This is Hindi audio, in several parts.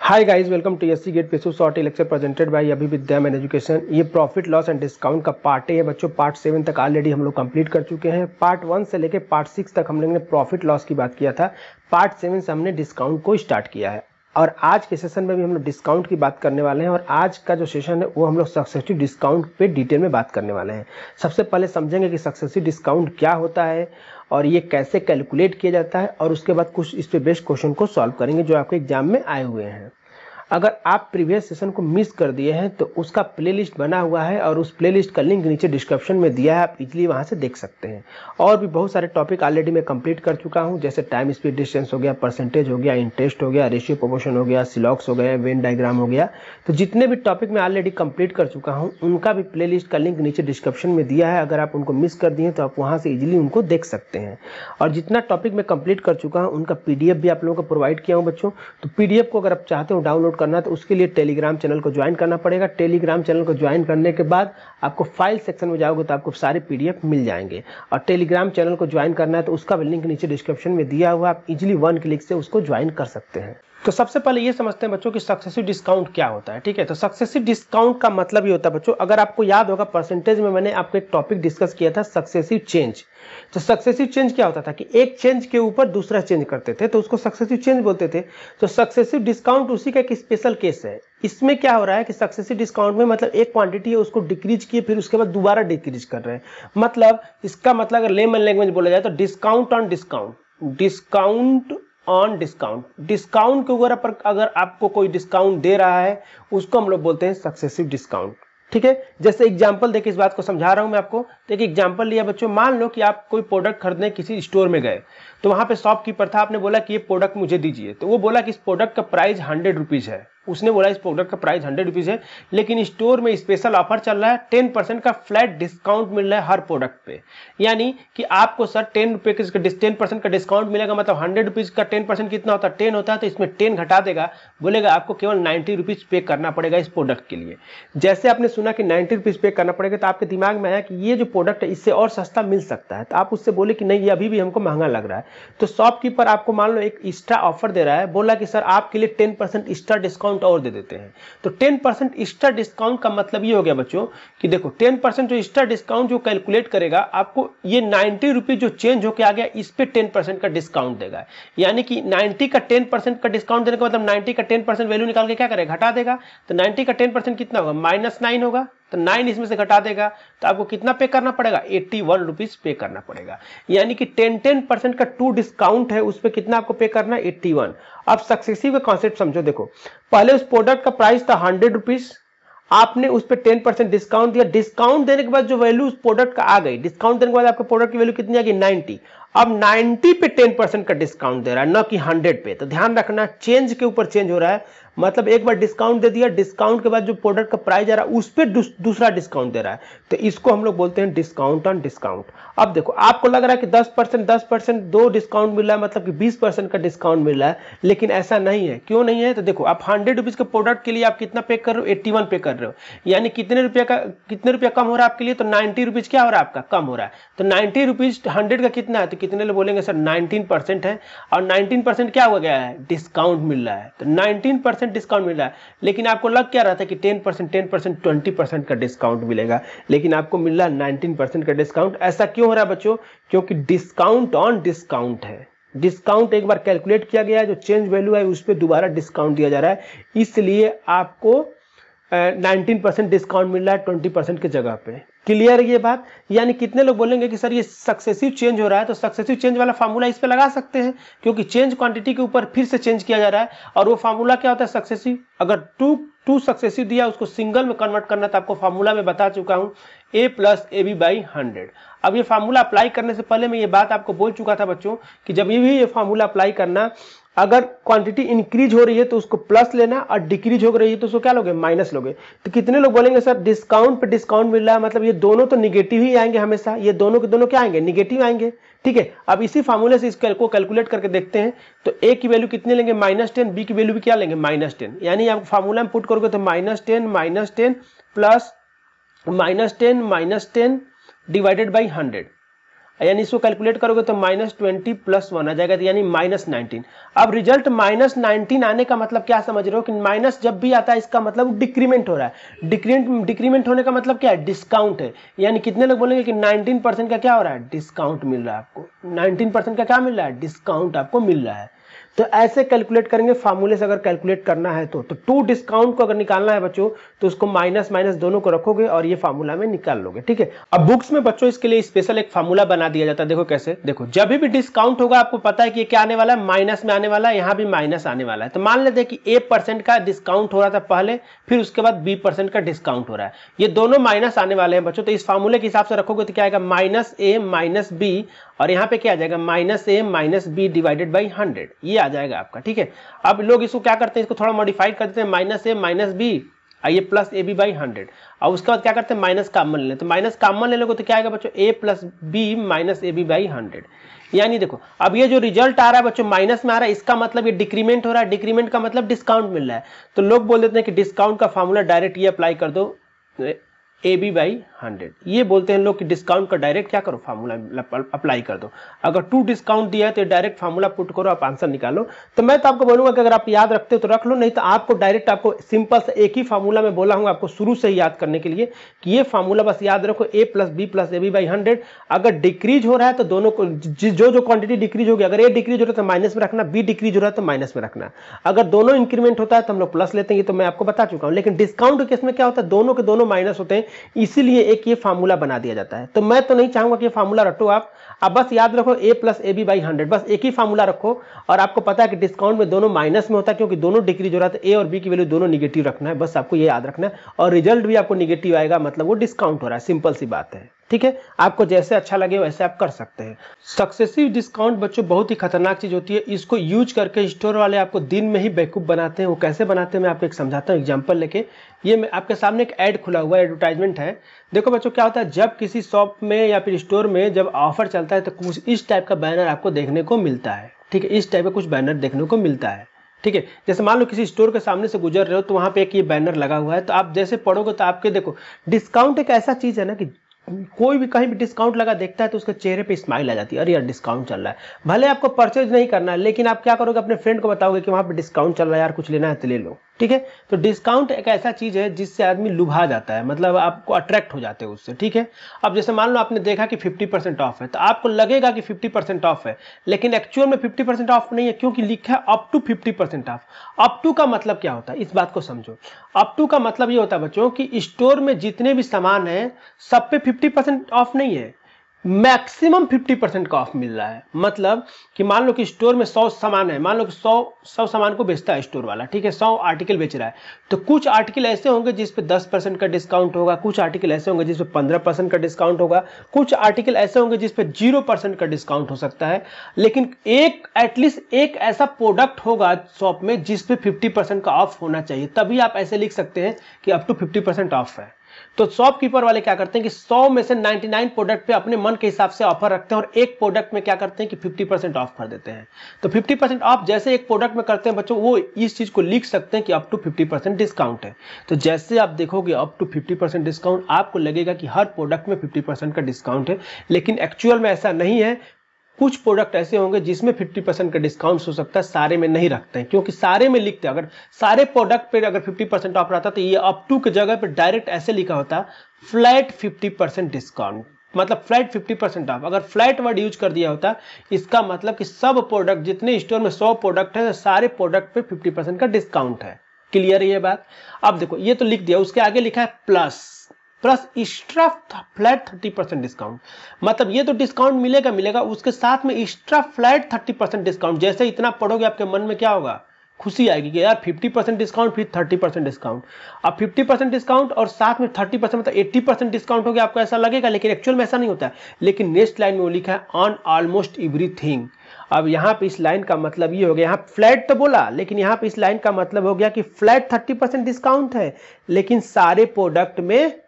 Hi guys, welcome to SC gate PSU short lecture presented by Abhividya man education. ये प्रॉफिट लॉस एंड डिस्काउंट का पार्ट है बच्चों। पार्ट 7 तक ऑलरेडी हम लोग कंप्लीट कर चुके हैं। पार्ट 1 से लेके पार्ट 6 तक हम लोग ने प्रॉफिट लॉस की बात किया था। पार्ट 7 से हमने डिस्काउंट को स्टार्ट किया है और आज के सेशन में भी हम लोग डिस्काउंट की बात करने वाले हैं। और आज का जो सेशन है वो हम लोग सक्सेसिव डिस्काउंट पे डिटेल में बात करने वाले हैं। सबसे पहले समझेंगे कि सक्सेसिव डिस्काउंट क्या होता है और ये कैसे कैलकुलेट किया जाता है, और उसके बाद कुछ इस पे बेस्ड क्वेश्चन को सॉल्व करेंगे जो आपके एग्जाम में आए हुए हैं। अगर आप प्रीवियस सेशन को मिस कर दिए हैं तो उसका प्लेलिस्ट बना हुआ है और उस प्लेलिस्ट का लिंक नीचे डिस्क्रिप्शन में दिया है, आप इजीली वहां से देख सकते हैं। और भी बहुत सारे टॉपिक ऑलरेडी मैं कंप्लीट कर चुका हूं, जैसे टाइम स्पीड डिस्टेंस हो गया, परसेंटेज हो गया, इंटरेस्ट हो गया, रेशियो प्रोपोर्शन हो गया, सिलॉक्स हो गया, वेन डायग्राम हो गया। तो जितने भी टॉपिक मैं ऑलरेडी कंप्लीट कर चुका हूँ उनका भी प्लेलिस्ट का लिंक नीचे डिस्क्रिप्शन में दिया है। अगर आप उनको मिस कर दिए तो आप वहाँ से इजीली उनको देख सकते हैं। और जितना टॉपिक मैं कंप्लीट कर चुका हूँ उनका PDF भी आप लोगों को प्रोवाइड किया हूँ बच्चों। तो PDF को अगर आप चाहते हो डाउनलोड करना तो उसके लिए टेलीग्राम चैनल को ज्वाइन करना पड़ेगा। टेलीग्राम चैनल को ज्वाइन करने के बाद आपको फाइल सेक्शन में जाओगे तो आपको सारे PDF मिल जाएंगे। और टेलीग्राम चैनल को ज्वाइन करना है तो उसका भी लिंक नीचे डिस्क्रिप्शन में दिया हुआ, आप इजीली 1 क्लिक से उसको ज्वाइन कर सकते हैं। तो सबसे पहले ये समझते हैं बच्चों कि सक्सेसिव डिस्काउंट क्या होता है। ठीक है, तो सक्सेसिव डिस्काउंट का मतलब ये होता है बच्चों, अगर आपको याद होगा परसेंटेज में मैंने आपको एक टॉपिक डिस्कस किया था सक्सेसिव चेंज। तो सक्सेसिव चेंज क्या होता था कि एक चेंज के ऊपर दूसरा चेंज करते थे तो उसको सक्सेसिव चेंज बोलते थे। तो सक्सेसिव डिस्काउंट उसी का एक स्पेशल केस है। इसमें क्या हो रहा है कि सक्सेसिव डिस्काउंट में मतलब एक क्वांटिटी है उसको डिक्रीज किए फिर उसके बाद दोबारा डिक्रीज कर रहे हैं। मतलब इसका मतलब अगर लेमन लैंग्वेज बोला जाए तो discount on discount, discount on discount. Discount के ऊपर अगर आपको कोई डिस्काउंट दे रहा है उसको हम लोग बोलते हैं सक्सेसिव डिस्काउंट। ठीक है, जैसे एग्जांपल देके इस बात को समझा रहा हूं मैं आपको। तो एक एग्जांपल लिया बच्चों, मान लो कि आप कोई प्रोडक्ट खरीदने किसी स्टोर में गए तो वहां पे शॉपकीपर था, आपने बोला कि ये प्रोडक्ट मुझे दीजिए। तो वो बोला कि इस प्रोडक्ट का प्राइस 100 रुपीज है। उसने बोला इस प्रोडक्ट का प्राइस 100 रुपीज है, लेकिन स्टोर में स्पेशल ऑफर चल रहा है, 10% का फ्लैट डिस्काउंट मिल रहा है हर प्रोडक्ट पे। यानी कि आपको सर 10% का डिस्काउंट मिलेगा। मतलब 100 रुपीज का 10% कितना होता है, 10 होता है। तो इसमें 10 घटा देगा, बोलेगा आपको केवल 90 रुपीज पे करना पड़ेगा इस प्रोडक्ट के लिए। जैसे आपने सुना कि 90 रुपीज पे करना पड़ेगा तो आपके दिमाग में आया कि ये जो प्रोडक्ट है इससे और सस्ता मिल सकता है। तो आप उससे बोले कि नहीं, ये अभी भी हमको महंगा लग रहा है। तो शॉपकीपर आपको मान लो एक एक्स्ट्रा ऑफर दे रहा है, बोला कि सर आपके लिए 10% एक्स्ट्रा डिस्काउंट और दे देते हैं। तो 10% एक्स्ट्रा डिस्काउंट का मतलब ये हो गया बच्चों कि देखो 10% जो एक्स्ट्रा डिस्काउंट जो कैलकुलेट करेगा आपको ये 90 रुपीज जो चेंज होकर आ गया इस पे 10% का डिस्काउंट देगा। यानी कि 90 का 10% का डिस्काउंट देने का मतलब 90 का 10% वैल्यू निकाल के क्या करेगा, घटा देगा। तो 90 का 10% कितना होगा, -9 होगा। तो 9 इसमें से घटा देगा तो आपको कितना पे करना पड़ेगा, 81 रुपीज पे करना पड़ेगा। यानी कि 10% का 2 डिस्काउंट है, उस पे कितना आपको पे करना है, 81। अब सक्सेसिव का कॉन्सेप्ट समझो। देखो पहले उस प्रोडक्ट का प्राइस था 100 रुपीज, आपने उस पे 10% डिस्काउंट दिया। डिस्काउंट देने के बाद जो वैल्यू उस प्रोडक्ट का आ गई, डिस्काउंट देने के बाद आपके प्रोडक्ट की वैल्यू कितनी आ गई, 90। अब 90 पे 10% का डिस्काउंट दे रहा है, न कि 100 पे। तो ध्यान रखना चेंज के ऊपर चेंज हो रहा है। मतलब एक बार डिस्काउंट दे दिया, डिस्काउंट के बाद जो प्रोडक्ट का प्राइस आ रहा है उस पर दूसरा डिस्काउंट दे रहा है। तो इसको हम लोग बोलते हैं डिस्काउंट ऑन डिस्काउंट। अब देखो आपको लग रहा है कि 10% 2 डिस्काउंट मिल रहा है, मतलब कि 20% का डिस्काउंट मिल रहा है, लेकिन ऐसा नहीं है। क्यों नहीं है, तो देखो आप 100 रुपीज के प्रोडक्ट के लिए आप कितना पे कर रहे हो, 81 पे कर रहे हो। यानी कितने रुपया कम हो रहा है आपके लिए, तो 90 रुपीज क्या हो रहा है आपका, कम हो रहा है। तो 90 रुपीज 100 का कितना है, तो कितने लोग बोलेंगे सर 19% है। और 19% क्या हो गया है, डिस्काउंट मिल रहा है। तो 19% डिस्काउंट मिल रहा है, लेकिन आपको लग क्या रहा था कि 10% 20% का डिस्काउंट मिलेगा, लेकिन आपको मिल रहा है 19% का डिस्काउंट। ऐसा क्यों हो रहा है बच्चों, क्योंकि डिस्काउंट ऑन डिस्काउंट है। डिस्काउंट एक बार कैलकुलेट किया गया है, जो चेंज वैल्यू है उस पर दोबारा डिस्काउंट दिया जा रहा है, इसलिए आपको 19% डिस्काउंट मिल रहा है 20% की जगह पे। क्लियर है ये बात। यानी कितने लोग बोलेंगे कि सर ये सक्सेसिव चेंज हो रहा है, तो सक्सेसिव चेंज वाला फार्मूला इस पे लगा सकते हैं, क्योंकि चेंज क्वांटिटी के ऊपर फिर से चेंज किया जा रहा है। और वो फार्मूला क्या होता है, सक्सेसिव। अगर टू सक्सेसिव दिया उसको सिंगल में कन्वर्ट करना, तो आपको फार्मूला में बता चुका हूं, A + AB/100। अब ये फार्मूला अप्लाई करने से पहले मैं ये बात आपको बोल चुका था बच्चों कि जब ये फार्मूला अप्लाई करना, अगर क्वांटिटी इंक्रीज हो रही है तो उसको प्लस लेना, और डिक्रीज हो रही है तो उसको क्या लोगे, माइनस लोगे। तो कितने लोग बोलेंगे सर डिस्काउंट पे डिस्काउंट मिल रहा है, मतलब ये दोनों तो निगेटिव ही आएंगे हमेशा, ये दोनों के दोनों क्या आएंगे, निगेटिव आएंगे। ठीक है, अब इसी फार्मूले से इसको कैलकुलेट करके देखते हैं। तो A की वैल्यू कितने लेंगे, -10, B की वैल्यू भी क्या लेंगे, -10। यानी आप फार्मूला में पुट करोगे तो -10 प्लस -10 डिवाइडेड बाई 100। यानी इसको कैलकुलेट करोगे तो -20 + 1 आ जाएगा, यानी -19। अब रिजल्ट -19 आने का मतलब क्या समझ रहे हो कि माइनस जब भी आता है इसका मतलब डिक्रीमेंट हो रहा है। डिक्रीमेंट होने का मतलब क्या है, डिस्काउंट है। यानी कितने लोग बोलेंगे कि 19% का क्या हो रहा है, डिस्काउंट मिल रहा है आपको। 19% का क्या मिल रहा है, डिस्काउंट आपको मिल रहा है। तो ऐसे कैलकुलेट करेंगे फार्मूले से अगर कैलकुलेट करना है तो टू डिस्काउंट को अगर निकालना है बच्चों तो उसको माइनस माइनस दोनों को रखोगे और ये फार्मूला में निकाल लोगे, ठीक है। अब बुक्स में बच्चों इसके लिए स्पेशल एक फार्मूला बना दिया जाता है। देखो कैसे, देखो जब भी डिस्काउंट होगा आपको पता है कि ये क्या आने वाला है, माइनस में आने वाला है, यहाँ भी माइनस आने वाला है। तो मान लेते हैं कि A% का डिस्काउंट हो रहा था पहले, फिर उसके बाद B% का डिस्काउंट हो रहा है, ये दोनों माइनस आने वाले हैं बच्चों। तो इस फार्मूले के हिसाब से रखोगे तो क्या आएगा, -A - B, और यहाँ पे क्या आ जाएगा, -A - B डिवाइडेड बाई 100, ये आ जाएगा आपका, ठीक है। अब लोग इसको क्या करते हैं, इसको थोड़ा मॉडिफाइड कर देते हैं, -A - B आइए प्लस AB बाई 100, और उसके बाद क्या करते हैं, माइनस कॉमन ले लेते हैं। तो माइनस कॉमन ले लोगे तो क्या आएगा बच्चों, A + B - AB बाई 100। यानी देखो अब ये जो रिजल्ट आ रहा है बच्चों माइनस में आ रहा है, इसका मतलब ये डिक्रीमेंट हो रहा है, डिक्रीमेंट का मतलब डिस्काउंट मिल रहा है। तो लोग बोल देते हैं कि डिस्काउंट का फॉर्मूला डायरेक्ट ये अप्लाई कर दो, AB बाई 100, ये बोलते हैं लोग कि डिस्काउंट का डायरेक्ट क्या करो, फार्मूला अप्लाई कर दो। अगर टू डिस्काउंट दिया है तो डायरेक्ट फार्मूला पुट करो, आप आंसर निकालो। तो मैं तो आपको बोलूंगा कि अगर आप याद रखते हो तो रख लो, नहीं तो आपको डायरेक्ट आपको सिंपल से एक ही फार्मूला में बोला हूं आपको शुरू से ही याद करने के लिए कि ये फार्मूला बस याद रखो, A + B + AB बाई 100। अगर डिक्रीज हो रहा है तो दोनों को जो क्वांटिटी डिक्रीज होगी, अगर A डिक्रीज हो रहा है तो माइनस में रखना, B डिक्रीज हो रहा है तो माइनस में रखना। अगर दोनों इंक्रीमेंट होता है तो हम लोग प्लस लेते हैं, ये तो मैं आपको बता चुका हूं। लेकिन डिस्काउंट के केस में क्या होता है, दोनों के दोनों माइनस होते हैं, इसीलिए एक ये फार्मूला बना दिया जाता है। तो मैं तो नहीं चाहूंगा कि ये फार्मूला रटो आप बस याद रखो A + AB बाई 100, बस एक ही फार्मूला रखो। और आपको पता है कि डिस्काउंट में दोनों माइनस में होता है क्योंकि दोनों डिक्रीज हो रहा है, तो A और B की वैल्यू दोनों निगेटिव रखना है, बस आपको ये याद रखना है। और रिजल्ट भी आपको निगेटिव आएगा, मतलब वो डिस्काउंट हो रहा है, सिंपल सी बात है, ठीक है। आपको जैसे अच्छा लगे वैसे आप कर सकते हैं। सक्सेसिव डिस्काउंट बच्चों बहुत ही खतरनाक चीज होती है, इसको यूज करके स्टोर वाले आपको दिन में ही बेवकूफ बनाते हैं। वो कैसे बनाते हैं मैं आपको एक समझाता हूँ एग्जांपल लेके। ये मैं आपके सामने एक ऐड खुला हुआ है, एडवर्टाइजमेंट है। देखो बच्चों क्या होता है, जब किसी शॉप में या फिर स्टोर में जब ऑफर चलता है तो कुछ इस टाइप का बैनर आपको देखने को मिलता है, ठीक है। इस टाइप का कुछ बैनर देखने को मिलता है, ठीक है। जैसे मान लो किसी स्टोर के सामने से गुजर रहे हो तो वहां पे एक ये बैनर लगा हुआ है, तो आप जैसे पढ़ोगे तो आपके देखो डिस्काउंट एक ऐसा चीज है ना कि कोई भी कहीं भी डिस्काउंट लगा देखता है तो उसके चेहरे पे स्माइल आ जाती है, अरे यार डिस्काउंट चल रहा है। भले आपको परचेज नहीं करना है लेकिन आप क्या करोगे, अपने फ्रेंड को बताओगे कि वहां पे डिस्काउंट चल रहा है यार, कुछ लेना है तो ले लो, ठीक है। तो डिस्काउंट एक ऐसा चीज है जिससे आदमी लुभा जाता है, मतलब आपको अट्रैक्ट हो जाते हैं उससे, ठीक है। अब जैसे मान लो आपने देखा कि 50% ऑफ है, तो आपको लगेगा कि 50% ऑफ है, लेकिन एक्चुअल में 50% ऑफ नहीं है, क्योंकि लिखा है up to 50% off. Up to का मतलब क्या होता है, इस बात को समझो। अप टू का मतलब ये होता है बच्चों कि स्टोर में जितने भी सामान है सब पे 50% ऑफ नहीं है, मैक्सिमम 50% का ऑफ मिल रहा है। मतलब कि मान लो कि स्टोर में 100 सामान है, मान लो कि 100 सामान को बेचता है स्टोर वाला, ठीक है, 100 आर्टिकल बेच रहा है। तो कुछ आर्टिकल ऐसे होंगे जिस पे 10% का डिस्काउंट होगा, कुछ आर्टिकल ऐसे होंगे जिस पे 15% का डिस्काउंट होगा, कुछ आर्टिकल ऐसे होंगे जिस पे 0% का डिस्काउंट हो सकता है। लेकिन एटलीस्ट एक ऐसा प्रोडक्ट होगा शॉप में जिस पे 50% का ऑफ होना चाहिए, तभी आप ऐसे लिख सकते हैं कि अप टू 50% ऑफ है। तो शॉपकीपर वाले क्या करते हैं कि 100 में से 99 प्रोडक्ट पे अपने मन के हिसाब से ऑफर रखते हैं और एक प्रोडक्ट में क्या करते हैं कि 50% ऑफ कर देते हैं। तो 50% ऑफ जैसे एक प्रोडक्ट में करते हैं बच्चों, वो इस चीज को लिख सकते हैं कि अप टू 50% डिस्काउंट है। तो जैसे आप देखोगे अप टू 50% डिस्काउंट, आपको लगेगा कि हर प्रोडक्ट में 50% का डिस्काउंट है, लेकिन एक्चुअल में ऐसा नहीं है। कुछ प्रोडक्ट ऐसे होंगे जिसमें 50% का डिस्काउंट हो सकता है, सारे में नहीं रखते हैं, क्योंकि सारे में लिखते हैं। अगर सारे प्रोडक्ट पे अगर 50% ऑफ रहता तो ये अप टू की जगह पे डायरेक्ट ऐसे लिखा होता फ्लैट 50% डिस्काउंट, मतलब फ्लैट 50% ऑफ। अगर फ्लैट वर्ड यूज कर दिया होता, इसका मतलब कि सब प्रोडक्ट, जितने स्टोर में 100 प्रोडक्ट है, सारे प्रोडक्ट पे 50% का डिस्काउंट है। क्लियर है ये बात। अब देखो ये तो लिख दिया, उसके आगे लिखा है प्लस एक्स्ट्रा फ्लैट 30% डिस्काउंट। मतलब ये तो डिस्काउंट मिलेगा, उसके साथ में एक्स्ट्रा फ्लैट 30% डिस्काउंट। जैसे इतना पढ़ोगे आपके मन में क्या होगा, खुशी आएगी कि यार 50% डिस्काउंट फिर 30% डिस्काउंट। अब 50% डिस्काउंट और साथ में 30% मतलब 80% डिस्काउंट हो गया, आपको ऐसा लगेगा, लेकिन एक्चुअल में ऐसा नहीं होता है। लेकिन नेक्स्ट लाइन में वो लिखा है ऑन ऑलमोस्ट एवरीथिंग। अब यहाँ पे इस लाइन का मतलब ये हो गया, यहाँ फ्लैट तो बोला, लेकिन यहाँ पे इस लाइन का मतलब हो गया कि फ्लैट 30% डिस्काउंट है, लेकिन सारे प्रोडक्ट में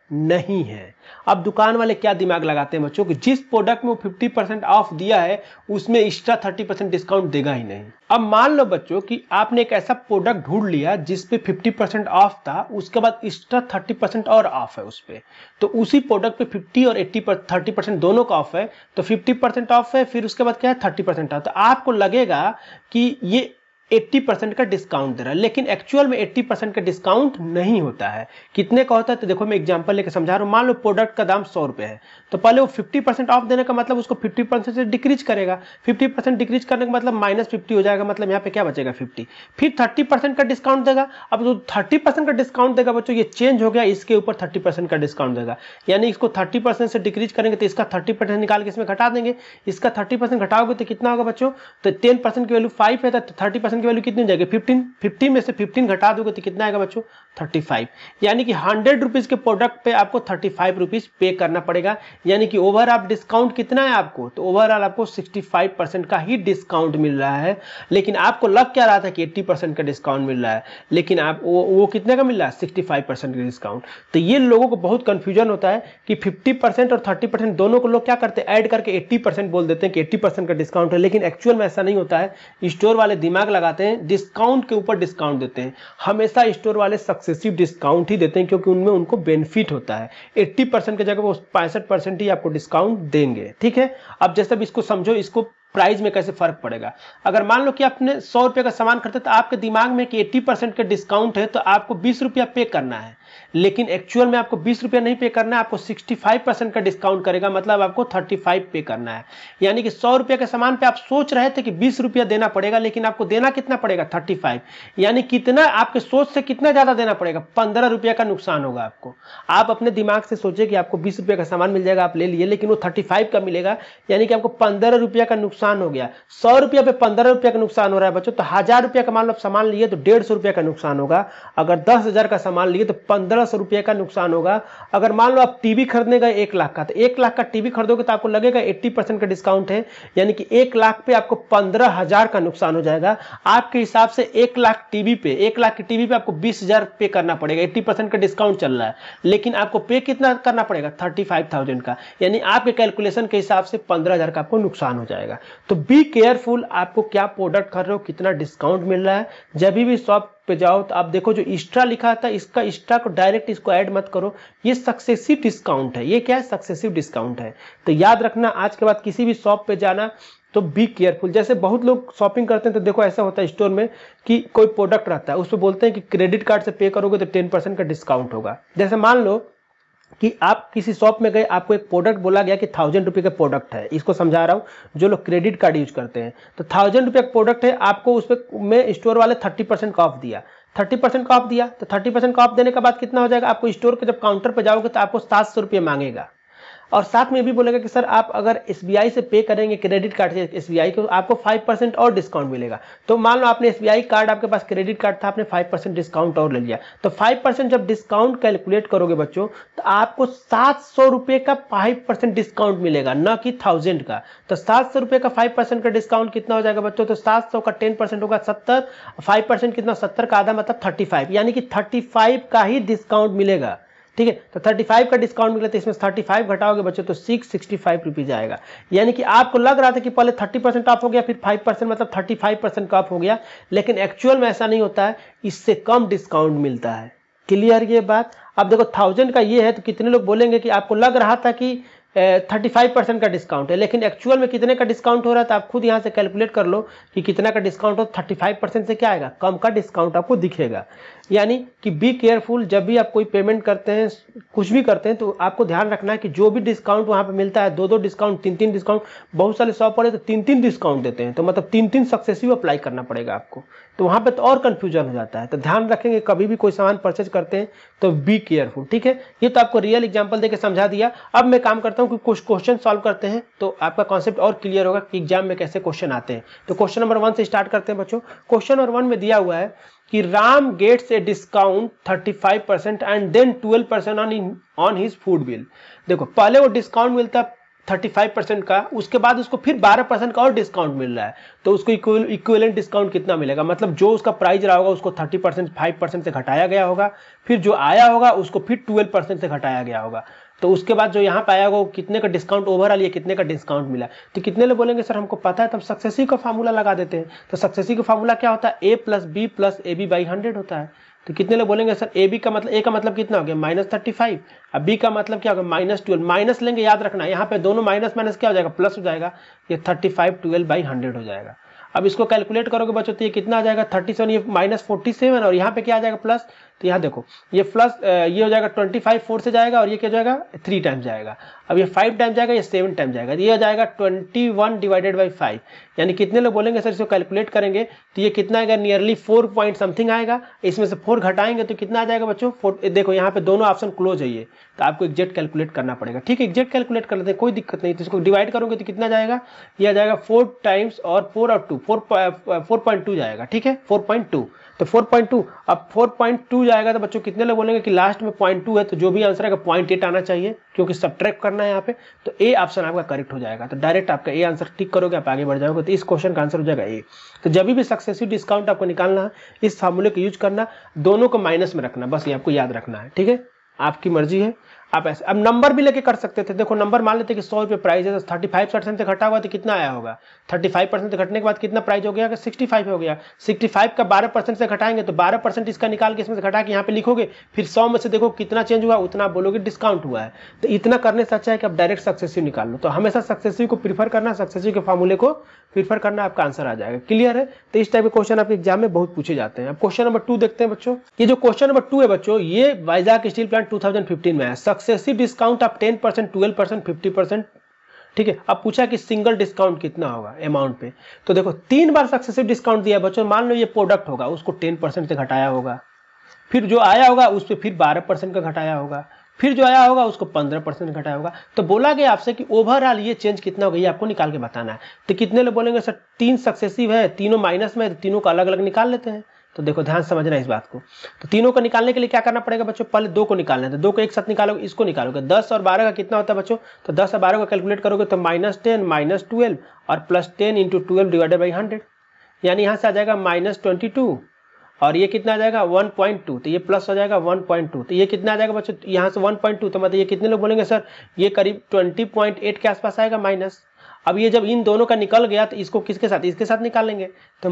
नहीं है। अब दुकान वाले क्या दिमाग लगाते हैं बच्चों कि जिस प्रोडक्ट में वो 50% ऑफ दिया है उसमें एक्स्ट्रा 30% डिस्काउंट देगा ही नहीं। अब मान लो बच्चों कि आपने एक ऐसा प्रोडक्ट ढूंढ लिया जिसपे 50% ऑफ था, उसके बाद एक्स्ट्रा 30% और ऑफ है उस पे, तो उसी प्रोडक्ट पे 50 और 30% दोनों का ऑफ है, तो 50% ऑफ है, फिर उसके बाद क्या है 30% ऑफ। तो आपको लगेगा कि ये 80% का डिस्काउंट दे रहा है, लेकिन एक्चुअल में 80% का डिस्काउंट नहीं होता है। कितने का होता है तो देखो मैं एग्जांपल लेके समझा रहा हूँ। मान लो प्रोडक्ट का दाम 100 रुपये है, तो पहले वो 50% ऑफ देने का मतलब उसको 50% से डिक्रीज करेगा। 50% डिक्रीज करने का मतलब -50 हो जाएगा, मतलब यहाँ पे क्या बचेगा 50। फिर 30% का डिस्काउंट देगा। अब जो 30% का डिस्काउंट देगा बच्चों ये चेंज हो गया, इसके ऊपर 30% का डिस्काउंट देगा, यानी इसको 30% से डिक्रीज करेंगे तो इसका 30% निकाल के इसमें घटा देंगे। इसका 30% घटाओगे तो कितना होगा बच्चों, तो 10% की वैल्यू 5 है, तो 30% की वैल्यू कितनी हो जाएगी 15। 15 में से 15 घटा दोगे तो कितना आएगा बच्चों 35। यानी कि 100 रुपीज के प्रोडक्ट पे आपको 35 रुपीज पे करना पड़ेगा। यानी कि ओवरऑल डिस्काउंट कितना है आपको, तो ओवरऑल आपको 65% का ही डिस्काउंट मिल रहा है। लेकिन आपको लग क्या रहा था कि 80% का डिस्काउंट मिल रहा है, लेकिन आप वो कितने का मिल रहा है 65% का डिस्काउंट। तो ये लोगों को बहुत कंफ्यूजन होता है कि 50% और 30% दोनों को लोग क्या करते हैं ऐड करके 80% बोल देते हैं कि 80% का डिस्काउंट है, लेकिन एक्चुअल में ऐसा नहीं होता है। स्टोर वाले दिमाग लगाते हैं, डिस्काउंट के ऊपर डिस्काउंट देते हैं। हमेशा स्टोर वाले सक्सेसिव डिस्काउंट ही देते हैं क्योंकि उनमें उनको बेनिफिट होता है। 80% की जगह वो 65% ही आपको डिस्काउंट देंगे। ठीक है, अब जैसे भी इसको समझो, इसको प्राइस में कैसे फर्क पड़ेगा। अगर मान लो कि आपने 100 रुपये का सामान खरीदा तो आपके दिमाग में कि 80% का डिस्काउंट है तो आपको 20 रुपया पे करना है, लेकिन एक्चुअल में आपको 20 रुपया नहीं पे करना है, आपको 65% का डिस्काउंट करेगा, मतलब आपको 35 पे करना है। यानी कि 100 रुपये के सामान पे आप सोच रहे थे कि 20 रुपया देना पड़ेगा, लेकिन आपको देना कितना पड़ेगा 35। यानी कितना आपके सोच से कितना ज्यादा देना पड़ेगा, 15 रुपया का नुकसान होगा आपको। आप अपने दिमाग से सोचे कि आपको 20 रुपये का सामान मिल जाएगा, आप ले लिए, लेकिन वो 35 का मिलेगा, यानी कि आपको 15 रुपया का नुकसान हो गया। 100 रुपया पे 15 रुपया का नुकसान हो रहा है बच्चों, तो 1000 रुपया का मान लो सामान लिए तो 150 रुपया का नुकसान होगा। अगर 10,000 का सामान लिए तो 1500 रुपये का नुकसान होगा। अगर मान लो आप टीवी खरीदने गए 1 लाख का, तो 1 लाख का टीवी खरीदोगे तो आपको लगेगा 80% का डिस्काउंट है, यानी कि 1 लाख पे आपको 15,000 का नुकसान हो जाएगा। आपके हिसाब से 1 लाख टीवी पे, 1 लाख की टीवी पे आपको 20,000 पे करना पड़ेगा। 80% का डिस्काउंट चल रहा है, लेकिन आपको पे कितना करना पड़ेगा 35,000 का, यानी आपके कैलकुलेशन के हिसाब से 15,000 का आपको नुकसान हो जाएगा। तो बी केयरफुल, आपको क्या प्रोडक्ट कर रहे हो, कितना डिस्काउंट मिल रहा है। जब भी शॉप पे जाओ तो आप देखो जो एक्स्ट्रा लिखा था, इसका एक्स्ट्रा को डायरेक्ट इसको ऐड मत करो, ये सक्सेसिव डिस्काउंट है। ये क्या है, सक्सेसिव डिस्काउंट है। तो याद रखना, आज के बाद किसी भी शॉप पे जाना तो बी केयरफुल। जैसे बहुत लोग शॉपिंग करते हैं तो देखो ऐसा होता है स्टोर में कि कोई प्रोडक्ट रहता है, उस पर बोलते हैं कि क्रेडिट कार्ड से पे करोगे तो 10% का डिस्काउंट होगा। जैसे मान लो कि आप किसी शॉप में गए, आपको एक प्रोडक्ट बोला गया कि 1000 रुपये का प्रोडक्ट है, इसको समझा रहा हूं जो लोग क्रेडिट कार्ड यूज करते हैं, तो 1000 रुपये का प्रोडक्ट है, आपको उस पर में स्टोर वाले 30% का ऑफ दिया, 30% का ऑफ दिया, तो 30% का ऑफ देने के बाद कितना हो जाएगा, आपको स्टोर के जब काउंटर पर जाओगे तो आपको 700 रुपये मांगेगा। और साथ में भी बोलेगा कि सर आप अगर SBI से पे करेंगे क्रेडिट कार्ड से SBI को, आपको 5% और डिस्काउंट मिलेगा। तो मान लो आपने SBI कार्ड, आपके पास क्रेडिट कार्ड था, आपने 5% डिस्काउंट और ले लिया, तो 5% जब डिस्काउंट कैलकुलेट करोगे बच्चों तो आपको 700 रुपये का 5% डिस्काउंट मिलेगा, न कि 1000 का। तो 700 रुपये का 5% का डिस्काउंट कितना हो जाएगा बच्चों, तो 700 का 10% होगा 70, 5% कितना 70 का आधा मतलब 35, यानी कि 35 का ही डिस्काउंट मिलेगा। ठीक है, तो 35 का डिस्काउंट मिला तो इसमें 35 घटाओगे बच्चों तो 665 रुपीज आएगा। यानी कि आपको लग रहा था कि पहले 30% ऑफ हो गया, फिर 5% मतलब 35% का ऑफ हो गया, लेकिन एक्चुअल में ऐसा नहीं होता है, इससे कम डिस्काउंट मिलता है। क्लियर ये बात। अब देखो 1000 का ये है तो कितने लोग बोलेंगे कि आपको लग रहा था कि 35% का डिस्काउंट है, लेकिन एक्चुअल में कितने का डिस्काउंट हो रहा है, तो आप खुद यहां से कैलकुलेट कर लो कि कितना का डिस्काउंट हो। 35% से क्या आएगा, कम का डिस्काउंट आपको दिखेगा। यानी कि बी केयरफुल, जब भी आप कोई पेमेंट करते हैं, कुछ भी करते हैं, तो आपको ध्यान रखना है कि जो भी डिस्काउंट वहां पे मिलता है, 2-2 डिस्काउंट, 3-3 डिस्काउंट, बहुत सारे शॉप पड़े तो 3-3 डिस्काउंट देते हैं, तो मतलब 3-3 सक्सेसिव अप्लाई करना पड़ेगा आपको, तो वहां पे तो और कंफ्यूजन हो जाता है। तो ध्यान रखेंगे कभी भी कोई सामान परचेज करते हैं तो बी केयरफुल। ठीक है, ये तो आपको रियल एग्जांपल देके समझा दिया। अब मैं काम करता हूं कि कुछ क्वेश्चन सॉल्व करते हैं, तो आपका कॉन्सेप्ट और क्लियर होगा कि एग्जाम में कैसे क्वेश्चन आते हैं। तो क्वेश्चन नंबर 1 से स्टार्ट करते हैं बच्चों। क्वेश्चन नंबर 1 में दिया हुआ है कि Ram gets a discount 35% and then 12% on his food bill. देखो पहले वो डिस्काउंट मिलता है 35% का, उसके बाद उसको फिर 12% का और डिस्काउंट मिल रहा है, तो उसको इक्विवेलेंट डिस्काउंट कितना मिलेगा, मतलब जो उसका प्राइस रहा होगा उसको 30% 5% से घटाया गया होगा, फिर जो आया होगा उसको फिर 12% से घटाया गया होगा, तो उसके बाद जो यहाँ पे आया होगा कितने का डिस्काउंट ओवरऑल, ये कितने का डिस्काउंट मिला, तो कितने लोग बोलेंगे सर हमको पता है, तब सक्सेसिव का फार्मूला लगा देते हैं। तो सक्सेसिव का फार्मूला क्या होता है, a plus B plus A B by 100 होता है। तो कितने लोग बोलेंगे सर ए बी का मतलब, ए का मतलब कितना हो गया -35, अब बी का मतलब क्या होगा -12, माइनस लेंगे, याद रखना यहाँ पे दोनों माइनस माइनस क्या हो जाएगा, प्लस हो जाएगा, ये 35 12/100 हो जाएगा। अब इसको कैलकुलेट करोगे बच्चों तो ये कितना आ जाएगा 37, ये -47 और यहाँ पे क्या आ जाएगा प्लस, तो यहाँ देखो ये प्लस ये हो जाएगा 25 4 से जाएगा और ये क्या हो जाएगा 3 टाइम्स जाएगा, अब ये 5 टाइम्स जाएगा, ये 7 टाइम्स जाएगा, ये हो जाएगा 21 डिवाइडेड बाई 5, यानी कितने लोग बोलेंगे सर इसको कैलकुलेट करेंगे तो ये कितना आएगा, नियरली 4 पॉइंट समथिंग आएगा, इसमें से 4 घटाएंगे तो कितना आ जाएगा बच्चों 4, देखो यहाँ पे दोनों ऑप्शन क्लोज है ये, तो आपको एग्जैक्ट कैलकुलेट करना पड़ेगा, ठीक है, एग्जैक्ट कैलकुलेट कर लेते हैं कोई दिक्कत नहीं, तो इसको डिवाइड करोगे तो कितना जाएगा, ये आ जाएगा 4 टाइम्स और 4 और 2 4.2 जाएगा, ठीक है 4.2, तो 4.2, अब 4.2 जाएगा तो बच्चों कितने लोग बोलेंगे कि लास्ट में 0.2 है, तो जो भी आंसर आएगा 0.8 आना चाहिए, क्योंकि सब्ट्रैक्ट करना है यहाँ पे, तो ए ऑप्शन आपका करेक्ट हो जाएगा, तो डायरेक्ट आपका ए आंसर टिक करोगे आप आगे बढ़ जाओगे, तो इस क्वेश्चन का आंसर हो जाएगा ए। तो जब भी सक्सेसिव डिस्काउंट आपको निकालना है इस फार्मूले को यूज करना, दोनों को माइनस में रखना, बस ये आपको याद रखना है, ठीक है, आपकी मर्जी है, आप ऐसे अब नंबर भी लेके कर सकते थे, देखो नंबर मान लेते कि 100 रुपये प्राइस है, तो 35% से घटा हुआ तो कितना आया होगा, 35% से घटने के बाद कितना प्राइस हो गया, 65 हो गया, 65 का 12% से घटाएंगे तो 12% इसका निकाल के इसमें से घटा के यहाँ पे लिखोगे, फिर 100 में से देखो कितना चेंज हुआ, उतना आप बोलोगे डिस्काउंट हुआ है, तो इतना करने से अच्छा है कि आप डायरेक्ट सक्सेसिव निकाल लो, तो हमेशा सक्सेसिव को प्रीफर करना, सक्सेसिव के फार्मूले को प्रीफर करना, आपका आंसर आ जाएगा, क्लियर है। तो इस टाइप के क्वेश्चन आपके एग्जाम में बहुत पूछे जाते हैं। अब क्वेश्चन नंबर 2 देखते हैं बच्चों, ये जो क्वेश्चन नंबर 2 है बच्चों, ये वाइजाग स्टील प्लांट 2015 में है, सक्सेसिव डिस्काउंट आप 10%, 12%, 50%, ठीक है। अब पूछा कि सिंगल डिस्काउंट कितना होगा अमाउंट पे, तो देखो 3 बार सक्सेसिव डिस्काउंट दिया बच्चों, मान लो ये प्रोडक्ट होगा उसको 10% से घटाया होगा, फिर जो आया होगा उस पर फिर 12% का घटाया होगा, फिर जो आया होगा उसको 15% घटाया होगा, तो बोला गया आपसे कि ओवरऑल ये चेंज कितना होगा, ये आपको निकाल के बताना है। तो कितने लोग बोलेंगे सर 3 सक्सेसिव है, तीनों माइनस में, तो तीनों का अलग अलग निकाल लेते हैं। तो देखो ध्यान समझना इस बात को, तो तीनों को निकालने के लिए क्या करना पड़ेगा बच्चों, पहले 2 को निकालना है, तो 2 को एक साथ निकालोगे, इसको निकालोगे, 10 और 12 का कितना होता है बच्चों, तो 10 और 12 को कैलकुलेट करोगे तो -10 -12 और +10 × 12 डिवाइडेड बाई 100, यानी यहाँ से आ जाएगा -22 और ये कितना आ जाएगा 1.2, तो ये प्लस हो जाएगा 1.2, तो ये कितना आ जाएगा बच्चों, यहाँ से 1.2, तो मतलब ये कितने लोग बोलेंगे सर ये करीब 20.8 के आसपास आएगा माइनस। अब ये जब इन दोनों का निकल गया तो इसको किसके साथ, इसके साथ निकाल लेंगे, तो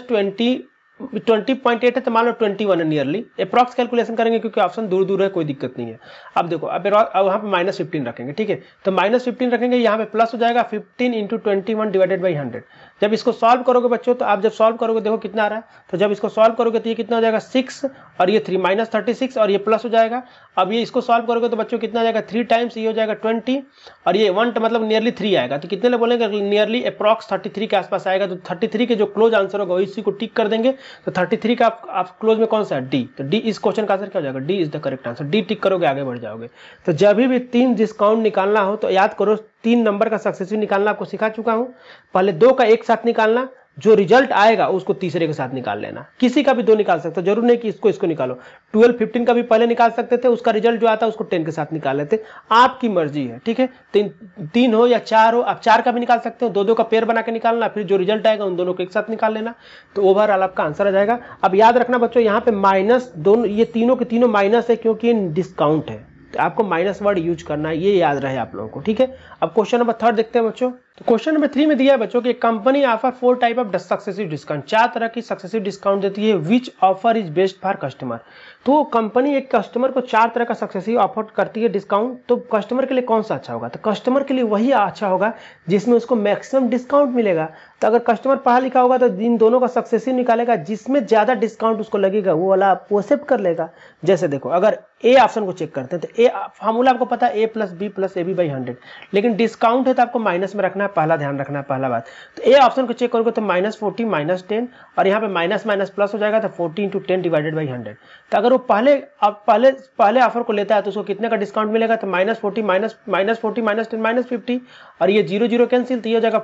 -20.8 है तो मान लो 21 है, नियरली अप्रॉक्स कैलकुलेशन करेंगे क्योंकि ऑप्शन दूर दूर है, कोई दिक्कत नहीं है। अब देखो अब वहाँ पे -15 रखेंगे, ठीक है, तो -15 रखेंगे, यहाँ पे प्लस हो जाएगा 15 × 21 डिवाइडेड बाई 100। जब इसको सॉल्व करोगे बच्चों, तो आप जब सॉल्व करोगे देखो कितना आ रहा है, तो जब इसको सॉल्व करोगे तो ये कितना हो जाएगा 6 और ये 3 -36 और ये प्लस हो जाएगा। अब ये इसको सॉल्व करोगे तो बच्चों कितना आ जाएगा 3 टाइम्स, ये हो जाएगा 20 और ये 1 मतलब नियरली 3 आएगा, तो कितने लोग बोलेंगे नियरली अप्रॉक्स 33 के आसपास आएगा। तो 33 के जो क्लोज आंसर होगा इसी को टिक कर देंगे, तो 33 का आप क्लोज में कौन सा है, डी, तो डी इस क्वेश्चन का आंसर क्या हो जाएगा, D is the correct answer, D tick करोगे आगे बढ़ जाओगे। तो जब भी 3 डिस्काउंट निकालना हो तो याद करो 3 नंबर का सक्सेसिव निकालना आपको सिखा चुका हूं, पहले 2 का एक साथ निकालना, जो रिजल्ट आएगा उसको तीसरे के साथ निकाल लेना, किसी का भी 2 निकाल सकते हो, जरूर नहीं कि इसको निकालो, 12 15 का भी पहले निकाल सकते थे, उसका रिजल्ट जो आता है उसको 10 के साथ निकाल लेते, आपकी मर्जी है, ठीक है। 3 हो या 4 हो, आप 4 का भी निकाल सकते हो, 2 का पेयर बना के निकालना, फिर जो रिजल्ट आएगा उन दोनों को एक साथ निकाल लेना, तो ओवरऑल आपका आंसर आ जाएगा। अब याद रखना बच्चों यहाँ पे माइनस दोनों, ये तीनों के तीनों माइनस है क्योंकि डिस्काउंट है, तो आपको माइनस वर्ड यूज करना है, ये याद रहे आप लोगों को, ठीक है। अब क्वेश्चन नंबर 3 देखते हैं बच्चों, तो क्वेश्चन नंबर 3 में दिया है बच्चों कि company offer 4 type of successive discount, 4 तरह की सक्सेसिव डिस्काउंट देती है, which offer is best for customer. तो कंपनी एक कस्टमर को 4 तरह का सक्सेसिव ऑफर करती है डिस्काउंट, तो कस्टमर के लिए कौन सा अच्छा होगा, तो कस्टमर के लिए वही अच्छा होगा जिसमें उसको मैक्सिमम डिस्काउंट मिलेगा। तो अगर कस्टमर पढ़ा लिखा होगा तो इन दोनों का सक्सेसिव निकालेगा, जिसमें ज्यादा डिस्काउंट उसको लगेगा वो वाला वो एक्सेप्ट कर लेगा। जैसे देखो अगर ए ऑप्शन को चेक करते हैं तो ए फार्मूला आपको पता है a + b + ab / 100, लेकिन डिस्काउंट है तो आपको माइनस में रखना है, पहला ध्यान रखना है, पहला बात। तो ए ऑप्शन को चेक करोगे तो -40 -10 और यहाँ पे माइनस माइनस प्लस हो जाएगा, तो 40 × 10 डिवाइडेड बाई 100। तो अगर वो पहले ऑफर को लेता है तो उसको कितने का डिस्काउंट मिलेगा, तो -40 -10 -50 और ये 0 0 कैंसिल, तो ये हो जाएगा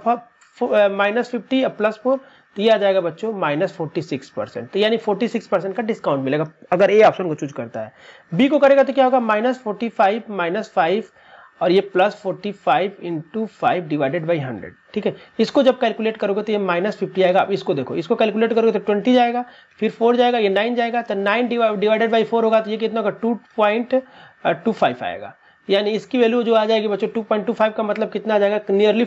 -50 और +4, तो ये आ जाएगा बच्चों -46%, तो यानी 46% का डिस्काउंट मिलेगा अगर ए ऑप्शन को चूज करता है। बी को करेगा तो क्या होगा -45 -5 और ये +45 इंटू 5 डिवाइडेड बाई 100, ठीक है। इसको जब कैलकुलेट करोगे तो ये -50 आएगा। अब इसको देखो, इसको कैलकुलेट करोगे तो 20 जाएगा, फिर 4 जाएगा, ये 9 जाएगा, तो 9 डिवाइडेड बाई 4 होगा तो ये कितना होगा 2.25 आएगा। यानी इसकी वैल्यू जो आ जाएगी बच्चों 2.25 का मतलब कितना आ जाएगा, नियरली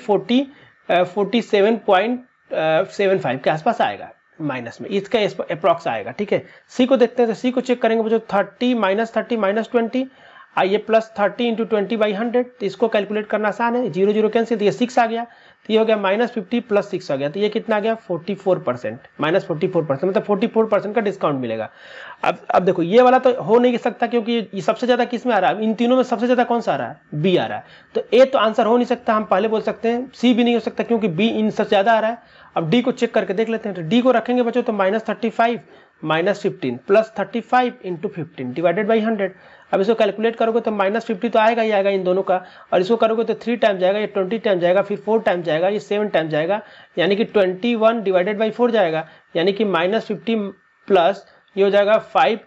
47.75 के आसपास आएगा माइनस में, इसका अप्रॉक्स आएगा, ठीक है। सी को देखते हैं, तो सी को चेक करेंगे बच्चों, 30 -30 -20 आइए +30 इंटू 20 बाई 100, तो इसको कैलकुलेट करना आसान है, 0 0 कैंसिल, तो ये 6 आ गया, तो ये हो गया -50 + 6 आ गया, तो ये कितना आ गया 44%, -44%, मतलब 44% का डिस्काउंट मिलेगा। अब देखो ये वाला तो हो नहीं सकता, क्योंकि ये सबसे ज्यादा किस में आ रहा है, इन तीनों में सबसे ज्यादा कौन सा आ रहा है, बी आ रहा है, तो ए तो आंसर हो नहीं सकता, हम पहले बोल सकते हैं। सी भी नहीं हो सकता क्योंकि बी इन सबसे ज्यादा आ रहा है। अब डी को चेक करके देख लेते हैं, तो डी को रखेंगे बच्चों तो -35 -15 +35 इंटू 15 डिवाइडेड बाई 100। अब इसको कैलकुलेट करोगे तो -50 तो आएगा ही आएगा इन दोनों का, और इसको करोगे तो 3 टाइम जाएगा, ये 20 टाइम जाएगा, फिर 4 टाइम जाएगा, ये 7 टाइम जाएगा, यानी कि 21 डिवाइडेड बाई 4 जाएगा, यानी कि -50 प्लस ये हो जाएगा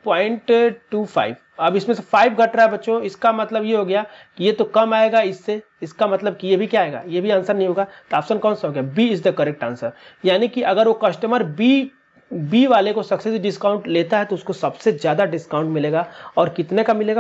5.25। अब इसमें से 5 घट रहा है बच्चों, इसका मतलब ये हो गया कि ये तो कम आएगा इससे, इसका मतलब कि ये भी क्या आएगा, ये भी आंसर नहीं होगा, तो ऑप्शन कौन सा हो गया, B is the correct answer. यानी कि अगर वो कस्टमर बी वाले को सक्सेस डिस्काउंट लेता है तो उसको सबसे ज्यादा डिस्काउंट मिलेगा, और कितने का मिलेगा,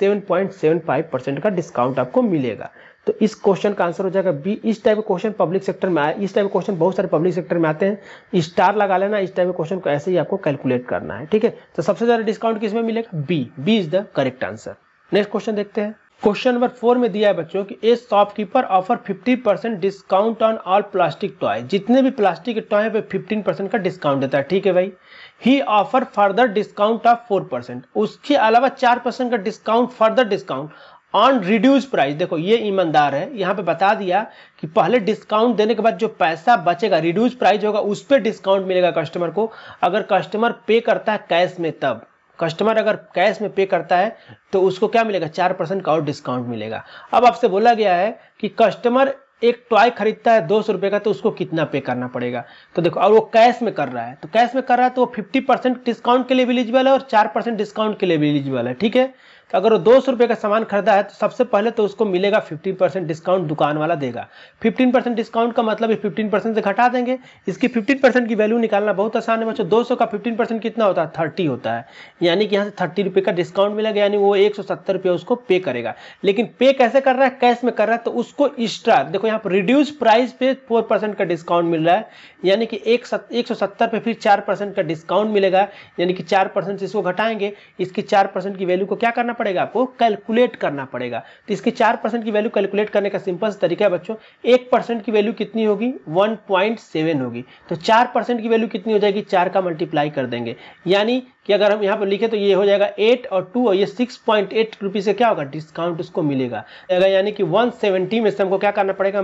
47.75% का डिस्काउंट आपको मिलेगा। तो इस क्वेश्चन का आंसर हो जाएगा बी। इस टाइप के क्वेश्चन पब्लिक सेक्टर में आए, इस टाइप के क्वेश्चन बहुत सारे पब्लिक सेक्टर में आते हैं, स्टार लगा लेना, इस टाइप के क्वेश्चन को ऐसे ही आपको कैलकुलेट करना है, ठीक है। तो सबसे ज्यादा डिस्काउंट किसमें मिलेगा, B, B is the correct answer. Next question देखते हैं। क्वेश्चन नंबर 4 में दिया है बच्चों कि a shopkeeper offer 50% discount on all plastic toy, जितने भी प्लास्टिक के टॉय पे 15% का डिस्काउंट देता है, ठीक है भाई। He offer further discount of 4%, उसके अलावा 4% का discount, further discount on reduce price. देखो ये ईमानदार है, यहाँ पे बता दिया कि पहले डिस्काउंट देने के बाद जो पैसा बचेगा, रिड्यूस प्राइस होगा, उस पर डिस्काउंट मिलेगा कस्टमर को। अगर कस्टमर पे करता है कैश में, तब कस्टमर अगर कैश में पे करता है तो उसको क्या मिलेगा, 4% का और डिस्काउंट मिलेगा। अब आपसे बोला गया है कि कस्टमर एक टॉय खरीदता है 200 रुपए का, तो उसको कितना पे करना पड़ेगा। तो देखो, और वो कैश में कर रहा है, तो कैश में कर रहा है तो वो 50% डिस्काउंट के लिए भी एलिजिबल है और 4% डिस्काउंट के लिए भी एलिजिबल है, ठीक है। तो अगर वो 200 रुपए का सामान खरीदा है तो सबसे पहले तो उसको मिलेगा 15% डिस्काउंट, दुकान वाला देगा। 15% डिस्काउंट का मतलब 15% से घटा देंगे। इसकी 15% की वैल्यू निकालना बहुत आसान है बच्चों। 200 का 15% कितना होता है, 30 होता है, यानी कि यहाँ से 30 रुपये का डिस्काउंट मिलेगा, यानी वो 170 रुपये उसको पे करेगा। लेकिन पे कैसे कर रहा है, कैश में कर रहा है, तो उसको एक्स्ट्रा देखो यहाँ पर रिड्यूस प्राइस पे 4% का डिस्काउंट मिल रहा है, यानी कि 170 पे फिर 4% का डिस्काउंट मिलेगा, यानी कि 4% से इसको घटाएंगे। इसकी 4% की वैल्यू को क्या करना पड़ेगा, आपको कैलकुलेट करना पड़ेगा। तो इसकी 4% की वैल्यू कैलकुलेट करने का सिंपल तरीका है बच्चों, 1% की वैल्यू कितनी होगी, 1.7 होगी। तो 4% की वैल्यू कितनी हो जाएगी, 4 का मल्टीप्लाई कर देंगे, यानी कि अगर हम यहाँ पर लिखे तो ये हो जाएगा 8 और 2 और ये 6.8 रुपये से क्या होगा, डिस्काउंट उसको मिलेगा। यानी कि 170 में से हमको क्या करना पड़ेगा,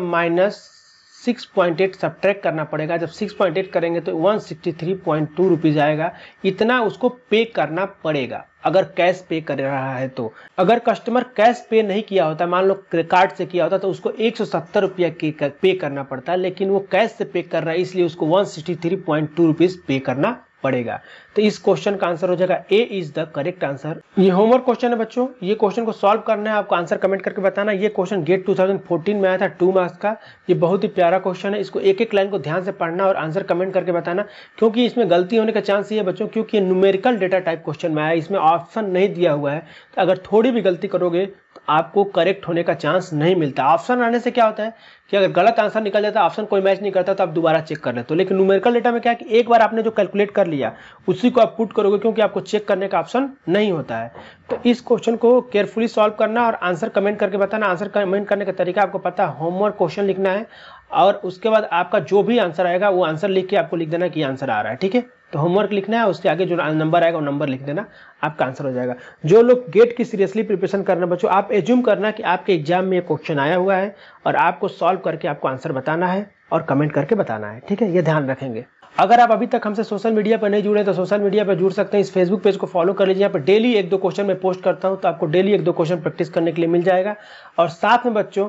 -6.8 सब्ट्रैक्ट करना पड़ेगा। जब 6.8 करेंगे तो 163.2 रुपीज आएगा, इतना उसको पे करना पड़ेगा अगर कैश पे कर रहा है। तो अगर कस्टमर कैश पे नहीं किया होता, मान लो कार्ड से किया होता, तो उसको 170 रुपया पे करना पड़ता है, लेकिन वो कैश से पे कर रहा है, इसलिए उसको 163.2 रुपीज पे करना पड़ेगा। तो इस क्वेश्चन का आंसर हो जाएगा A is the correct answer. ये होमवर्क क्वेश्चन है बच्चों, ये क्वेश्चन को सॉल्व करना है, आपको आंसर कमेंट करके बताना। ये क्वेश्चन गेट 2014 में आया था, 2 मार्क्स का। ये बहुत ही प्यारा क्वेश्चन है, इसको एक एक लाइन को ध्यान से पढ़ना और आंसर कमेंट करके बताना, क्योंकि इसमें गलती होने का चांस ये है बच्चों, क्योंकि ये न्यूमेरिकल डेटा टाइप क्वेश्चन में आया, इसमें ऑप्शन नहीं दिया हुआ है। तो अगर थोड़ी भी गलती करोगे तो आपको करेक्ट होने का चांस नहीं मिलता। ऑप्शन आने से क्या होता है कि अगर गलत आंसर निकल जाता है, ऑप्शन कोई मैच नहीं करता, तो आप दोबारा चेक कर लेते हो। लेकिन न्यूमेरिकल डेटा में क्या है कि एक बार आपने जो कैलकुलेट कर लिया उसी को आप पुट करोगे, क्योंकि आपको चेक करने का ऑप्शन नहीं होता है। तो इस क्वेश्चन को केयरफुली सॉल्व करना और आंसर कमेंट करके बताना। आंसर कमेंट करने का तरीका आपको पता है, होमवर्क क्वेश्चन लिखना है और उसके बाद आपका जो भी आंसर आएगा वो आंसर लिख के आपको लिख देना कि आंसर आ रहा है, ठीक है। तो होमवर्क लिखना है, उसके आगे जो नंबर आएगा वो नंबर लिख देना, आपका आंसर हो जाएगा। जो लोग गेट की सीरियसली प्रिपरेशन करना बच्चों, आप एज्यूम करना कि आपके एग्जाम में ये क्वेश्चन आया हुआ है और आपको सॉल्व करके आपको आंसर बताना है और कमेंट करके बताना है, ठीक है। ये ध्यान रखेंगे। अगर आप अभी तक हमसे सोशल मीडिया पर नहीं जुड़े तो सोशल मीडिया पर जुड़ सकते हैं। इस फेसबुक पेज को फॉलो कर लीजिए, यहाँ पर डेली 1-2 क्वेश्चन मैं पोस्ट करता हूँ, तो आपको डेली 1-2 क्वेश्चन प्रैक्टिस करने के लिए मिल जाएगा। और साथ में बच्चों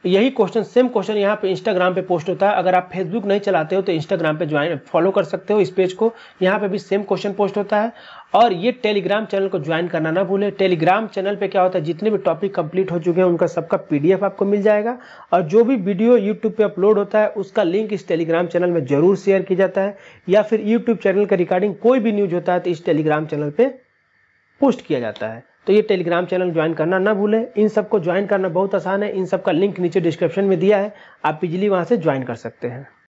यही क्वेश्चन, सेम क्वेश्चन यहाँ पे इंस्टाग्राम पे पोस्ट होता है। अगर आप फेसबुक नहीं चलाते हो तो इंस्टाग्राम पे ज्वाइन फॉलो कर सकते हो इस पेज को, यहाँ पे भी सेम क्वेश्चन पोस्ट होता है। और ये टेलीग्राम चैनल को ज्वाइन करना ना भूलें। टेलीग्राम चैनल पे क्या होता है, जितने भी टॉपिक कंप्लीट हो चुके हैं उनका सबका PDF आपको मिल जाएगा, और जो भी वीडियो यूट्यूब पे अपलोड होता है उसका लिंक इस टेलीग्राम चैनल में जरूर शेयर किया जाता है, या फिर यूट्यूब चैनल का रिकॉर्डिंग कोई भी न्यूज होता है तो इस टेलीग्राम चैनल पे पोस्ट किया जाता है। तो ये टेलीग्राम चैनल ज्वाइन करना ना भूलें। इन सबको ज्वाइन करना बहुत आसान है, इन सब का लिंक नीचे डिस्क्रिप्शन में दिया है, आप इजीली वहां से ज्वाइन कर सकते हैं।